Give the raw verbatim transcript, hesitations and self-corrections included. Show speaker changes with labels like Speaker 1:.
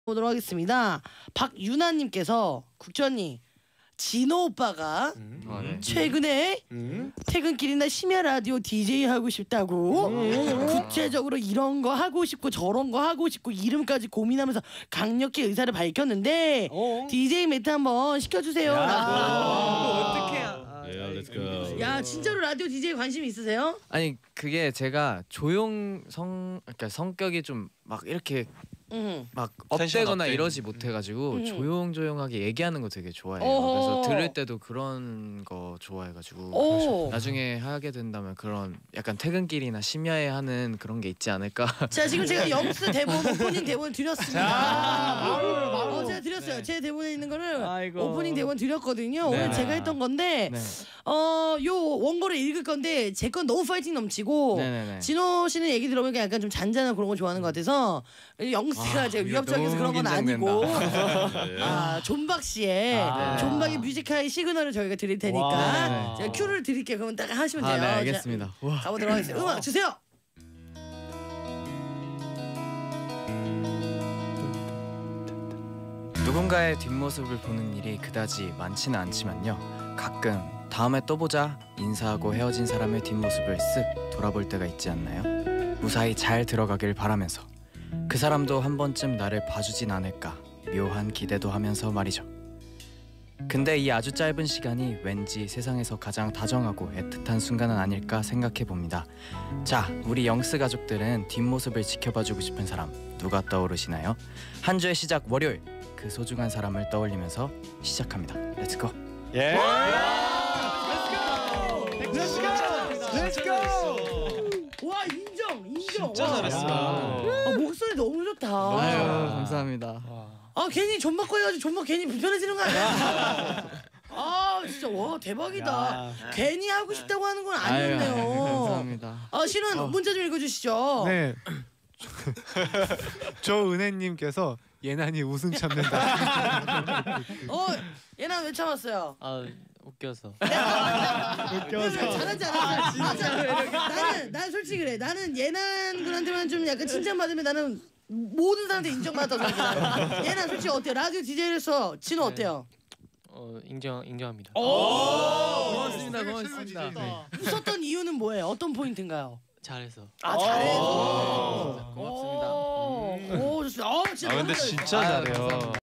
Speaker 1: 보도록 하겠습니다. 박유나님께서 국전님 진호 오빠가
Speaker 2: 음. 아, 네.
Speaker 1: 최근에
Speaker 2: 음.
Speaker 1: 퇴근길이나 심야 라디오 디제이 하고 싶다고 음. 구체적으로 이런 거 하고 싶고 저런 거 하고 싶고 이름까지 고민하면서 강력히 의사를 밝혔는데 어. 디제이 매트 한번 시켜주세요.
Speaker 3: 어떡해.
Speaker 4: Yeah, let's go.
Speaker 1: 야 진짜로 라디오 디제이 관심 있으세요?
Speaker 3: 아니 그게 제가 조용 성 그러니까 성격이 좀 막 이렇게
Speaker 1: 음.
Speaker 3: 막 업되거나 이러지 못해가지고
Speaker 1: 음.
Speaker 3: 조용조용하게 얘기하는 거 되게 좋아해요.
Speaker 1: 어허.
Speaker 3: 그래서 들을 때도 그런 거 좋아해가지고
Speaker 1: 오.
Speaker 3: 나중에 하게 된다면 그런 약간 퇴근길이나 심야에 하는 그런 게 있지 않을까.
Speaker 1: 자 지금 제가 영스 대본 오프닝 대본 드렸습니다. 어, 제가 드렸어요.
Speaker 3: 네.
Speaker 1: 제 대본에 있는 거를
Speaker 3: 아이고.
Speaker 1: 오프닝 대본 드렸거든요.
Speaker 3: 네.
Speaker 1: 오늘 제가 했던 건데
Speaker 3: 네.
Speaker 1: 어, 요 원고를 읽을 건데 제 건 너무 파이팅 넘치고
Speaker 3: 네네네.
Speaker 1: 진호 씨는 얘기 들어보니까 약간 좀 잔잔한 그런 거 좋아하는 것 같아서 영스가
Speaker 3: 아,
Speaker 1: 제가
Speaker 3: 이거
Speaker 1: 위협적이어서 그런 건
Speaker 3: 너무
Speaker 1: 아니고
Speaker 4: 네.
Speaker 1: 아 존박 씨의
Speaker 3: 아, 네.
Speaker 1: 존박의 뮤지카의 시그널을 저희가 드릴 테니까
Speaker 3: 와.
Speaker 1: 제가 큐를 드릴게요. 그러면 딱 하시면 돼요.
Speaker 3: 아, 네 알겠습니다.
Speaker 1: 자,
Speaker 3: 와.
Speaker 1: 가보도록 하겠습니다. 음악 주세요.
Speaker 3: 누군가의 뒷모습을 보는 일이 그다지 많지는 않지만요. 가끔 다음에 또 보자 인사하고 헤어진 사람의 뒷모습을 쓱 돌아볼 때가 있지 않나요? 무사히 잘 들어가길 바라면서 그 사람도 한 번쯤 나를 봐주진 않을까 묘한 기대도 하면서 말이죠. 근데 이 아주 짧은 시간이 왠지 세상에서 가장 다정하고 애틋한 순간은 아닐까 생각해 봅니다. 자, 우리 영스 가족들은 뒷모습을 지켜봐주고 싶은 사람 누가 떠오르시나요? 한 주의 시작 월요일 그 소중한 사람을 떠올리면서 시작합니다. 렛츠고.
Speaker 2: 예.
Speaker 1: 와 인정 인정.
Speaker 2: 진짜
Speaker 1: 와.
Speaker 2: 잘했어.
Speaker 1: 아, 목소리 너무 좋다.
Speaker 3: 아유, 감사합니다.
Speaker 1: 아 괜히 존박고 해가지고 존박 괜히 불편해지는 거 아니야? 아 진짜 와 대박이다.
Speaker 2: 야.
Speaker 1: 괜히 하고 싶다고 하는 건
Speaker 3: 아유,
Speaker 1: 아니었네요.
Speaker 3: 감사합니다.
Speaker 1: 아 실은
Speaker 5: 어.
Speaker 1: 문자 좀 읽어주시죠.
Speaker 5: 네. 조은혜님께서 예난이 웃음 참는다.
Speaker 1: 어 얘는 왜 참았어요?
Speaker 6: 아 웃겨서.
Speaker 1: 웃겨서. 잘하지 않아? 나는 난 솔직히 그래. 나는 예난들한테만 좀 약간 칭찬받으면 나는 모든 사람한테 인정받았다고 생각해. 예난 솔직히 어때요? 라디오 디제이로서 진호 어때요?
Speaker 6: 어 인정 인정합니다.
Speaker 3: 고맙습니다. 고맙습니다.
Speaker 1: 웃었던 이유는 뭐예요? 어떤 포인트인가요?
Speaker 6: 잘해서.
Speaker 1: 아 잘해서.
Speaker 3: 고맙습니다.
Speaker 1: 오, 오 좋습니다. 어, 진짜
Speaker 2: 아 근데
Speaker 1: 너무
Speaker 2: 진짜
Speaker 3: 아유,
Speaker 2: 잘해요.
Speaker 3: 감사합니다.